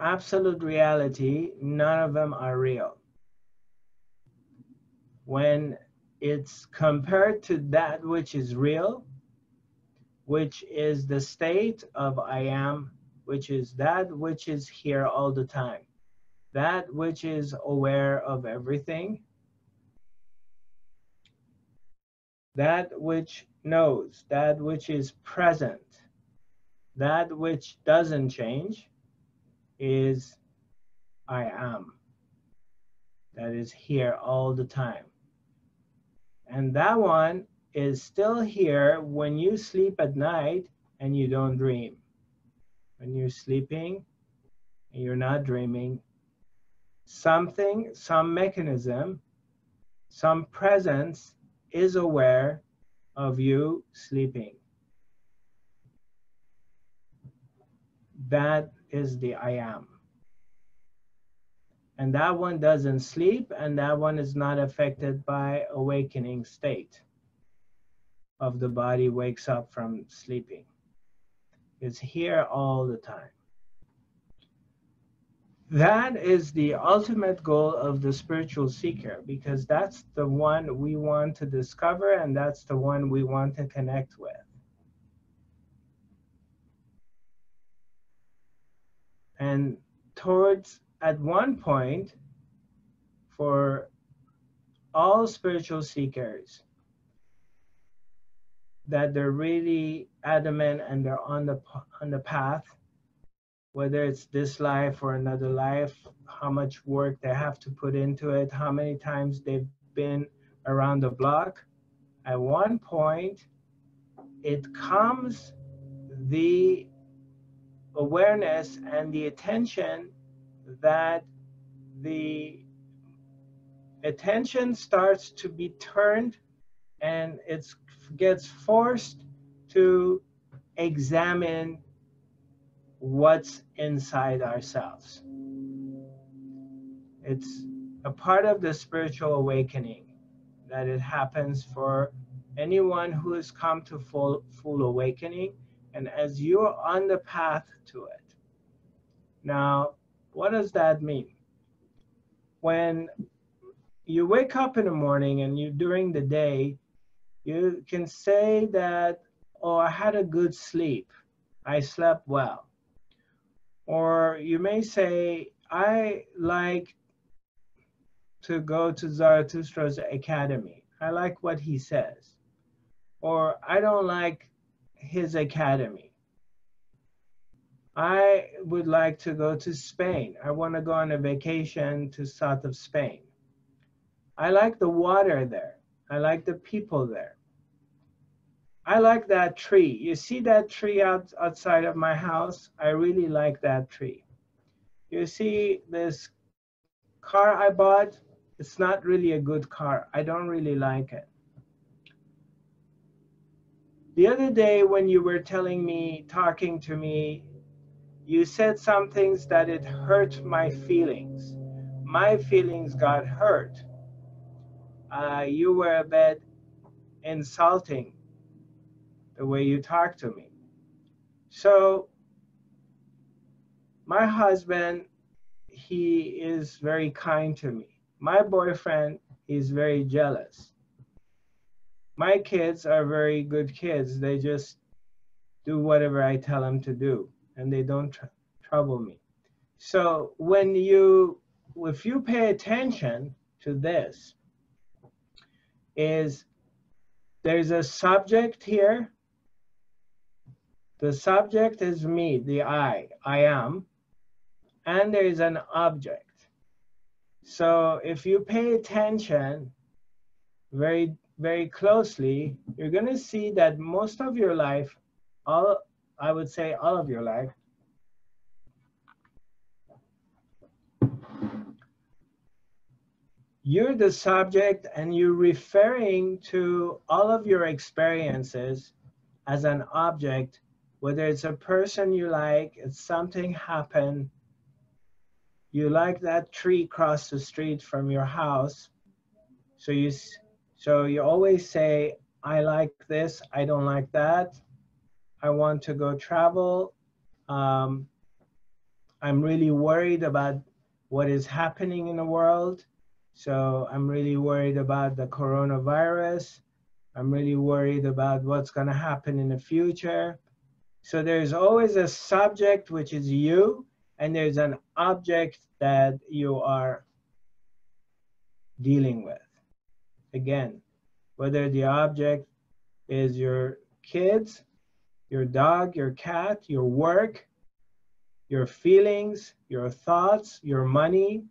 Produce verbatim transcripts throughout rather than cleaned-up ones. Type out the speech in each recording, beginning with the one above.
absolute reality, none of them are real. When it's compared to that which is real, which is the state of I am, which is that which is here all the time, that which is aware of everything, that which knows, that which is present, that which doesn't change is I am. That is here all the time. And that one is still here when you sleep at night and you don't dream. When you're sleeping and you're not dreaming, something, some mechanism, some presence is aware of you sleeping. That is the I am. And that one doesn't sleep, and that one is not affected by awakening state of the body wakes up from sleeping. It's here all the time. That is the ultimate goal of the spiritual seeker, because that's the one we want to discover, and that's the one we want to connect with. And towards, at one point, for all spiritual seekers, that they're really adamant and they're on the, on the path, whether it's this life or another life, how much work they have to put into it, how many times they've been around the block. At one point, it comes the awareness and the attention that the attention starts to be turned, and it gets forced to examine what's inside ourselves. It's a part of the spiritual awakening that it happens for anyone who has come to full, full awakening, and as you're on the path to it. Now, what does that mean? When you wake up in the morning and you during the day, you can say that, oh, I had a good sleep, I slept well. Or you may say, I like to go to Zarathustra's academy. I like what he says. Or I don't like his academy. I would like to go to Spain. I want to go on a vacation to south of Spain. I like the water there. I like the people there. I like that tree. You see that tree out, outside of my house? I really like that tree. You see this car I bought? It's not really a good car. I don't really like it. The other day when you were telling me, talking to me, you said some things that it hurt my feelings. My feelings got hurt. Uh, you were a bit insulting the way you talked to me. So my husband, he is very kind to me. My boyfriend is very jealous. My kids are very good kids. They just do whatever I tell them to do, and they don't tr trouble me. So when you, if you pay attention to this, is there's a subject here. The subject is me, the I, I am, and there is an object. So if you pay attention very, very closely, you're going to see that most of your life, all, I would say all of your life, you're the subject and you're referring to all of your experiences as an object, whether it's a person you like, it's something happened, you like that tree across the street from your house, so you, so you always say, I like this, I don't like that, I want to go travel, um, I'm really worried about what is happening in the world. So I'm really worried about the coronavirus. I'm really worried about what's going to happen in the future. So there's always a subject, which is you, and there's an object that you are dealing with. Again, whether the object is your kids, your dog, your cat, your work, your feelings, your thoughts, your money,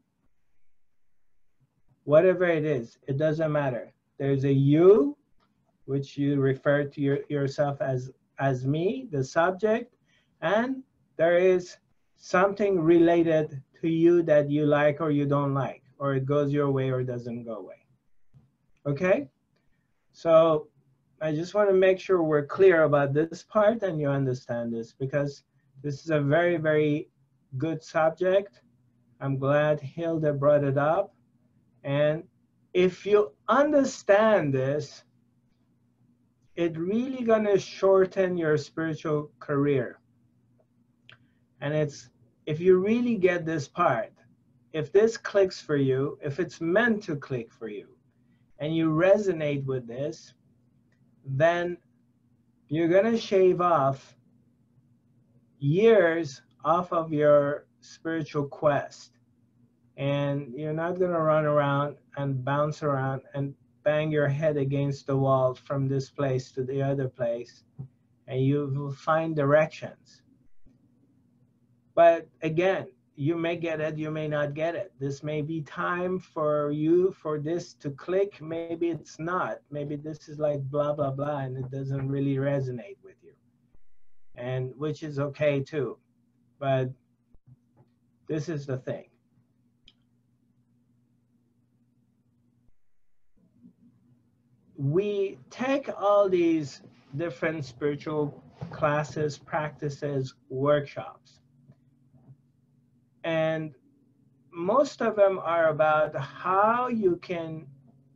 whatever it is, it doesn't matter. There's a you, which you refer to your, yourself as, as me, the subject, and there is something related to you that you like or you don't like, or it goes your way or it doesn't go away. Okay? So I just want to make sure we're clear about this part and you understand this, because this is a very, very good subject. I'm glad Hilda brought it up. And if you understand this, it's really going to shorten your spiritual career. And it's, if you really get this part, if this clicks for you, if it's meant to click for you, and you resonate with this, then you're going to shave off years off of your spiritual quest. And you're not going to run around and bounce around and bang your head against the wall from this place to the other place, and you will find directions. But again, you may get it, you may not get it. This may be time for you for this to click. Maybe it's not. Maybe this is like blah, blah, blah, and it doesn't really resonate with you. And which is okay too. But this is the thing. We take all these different spiritual classes, practices, workshops, and most of them are about how you can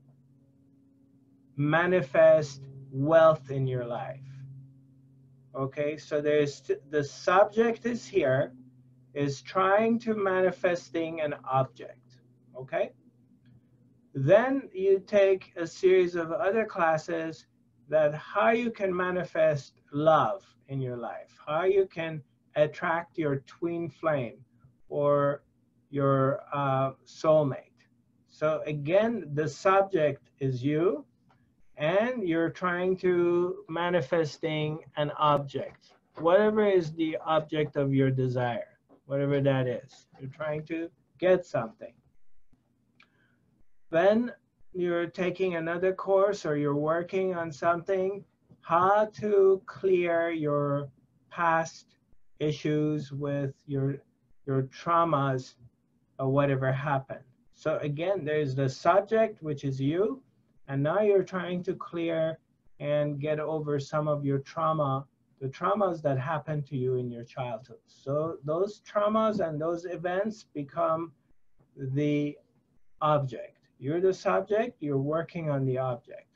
manifest wealth in your life. Okay, so there's the subject is here, is trying to manifesting an object. Okay, then you take a series of other classes that how you can manifest love in your life, how you can attract your twin flame or your uh, soulmate. So again, the subject is you, and you're trying to manifesting an object, whatever is the object of your desire, whatever that is. You're trying to get something. Then you're taking another course or you're working on something, how to clear your past issues with your, your traumas or whatever happened. So again, there's the subject, which is you, and now you're trying to clear and get over some of your trauma, the traumas that happened to you in your childhood. So those traumas and those events become the object. You're the subject, you're working on the object.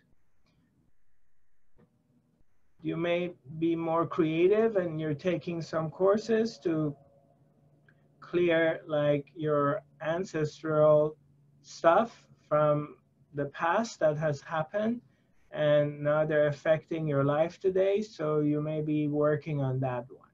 You may be more creative and you're taking some courses to clear like your ancestral stuff from the past that has happened, and now they're affecting your life today. So you may be working on that one.